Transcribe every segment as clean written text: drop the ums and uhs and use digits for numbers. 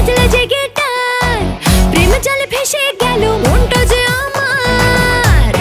বাজলো যে গিটার প্রেম জলে ভেসে গেল মনটা যে আমার।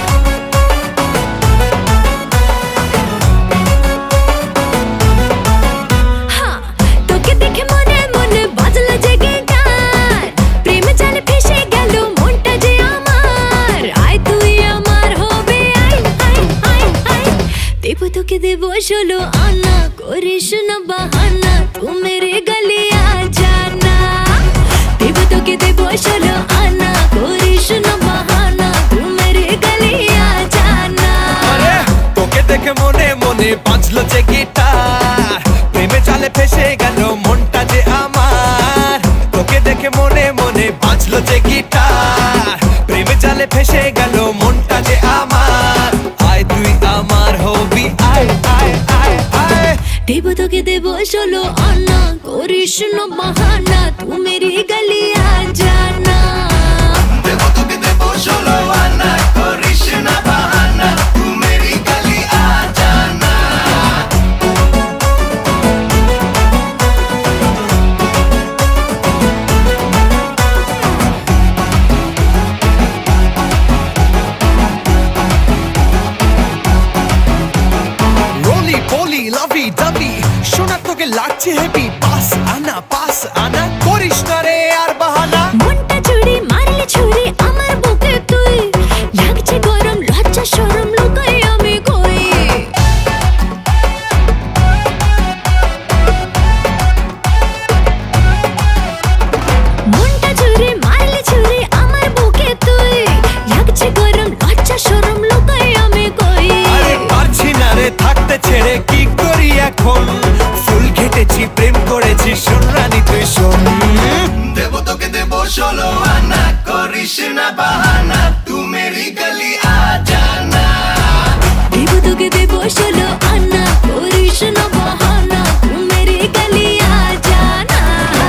হ্যাঁ তোকে দেখে মনে মনে বাজলো যে গিটার প্রেম জলে ভেসে গেল মনটা যে আমার। আয় তুই আমার হবে আয় আয় আয় আয় দেব তোকে দেব 16 আনা করিস না বাহানা তু মেরে গলি আ জানা। দেব তোকে দেব 16 আনা করিস না বাহানা তু মেরে গলি আ জানা। আরে তোকে দেখে মনে মনে বাজলো যে গিটার প্রেমে জালে ফেসে গেল মনটা যে আমার। তোকে দেখে মনে মনে বাজলো যে গিটার প্রেমে জালে ফেসে গেল মনটা যে আমার। আয় তুই আমার হবি আয় আয় আয় আয় দেব তোকে দেব 16 আনা করিস না বাহানা তু মেরি গলি আ জানা। দেব তোকে দেব 16 আনা করিস না বাহানা তু মেরি গলি আ জানা। রোলি পলি লাভি দাবি শোনা তোকে লাগছে হেভি পাস আনা করিস না রে আর বাহানা। মনটা চুরি মারলে ছুরি আমার বুকে তুই লাগছে গরম লজ্জা শরম লুকাই আমি কই। মনটা চুরি মারলে ছুরি আমার বুকে তুই লাগছে গরম লজ্জা শরম লুকাই আমি কই। আরে পারছি না রে থাকতে ছেড়ে কি করি এখন ফুল ঘেটেছি প্রেম করেছি শোন রানী তুই শোন। দেব তোকে দেব 16 আনা করিস না বাহানা তু মেরি গলি আ জানা। দেব তোকে দেব 16 আনা করিস না বাহানা তু মেরি গলি আ জানা।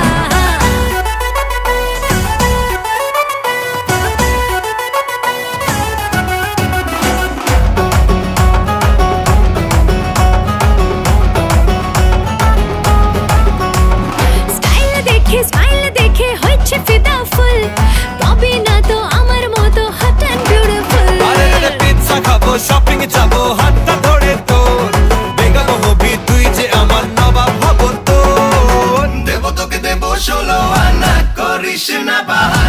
স্মাইল দেখে হচ্ছে ফিদা ফুল পাবি না তো আমার মতো হট এন্ড বিউটিফুল। আরে রে পিৎজা খাবো শপিং যাবো হাতটা ধরে তোর বেগাবো হবি তুই যে আমার নবাব হব তোর। দেব তোকে দেব 16 আনা করিস না বাহানা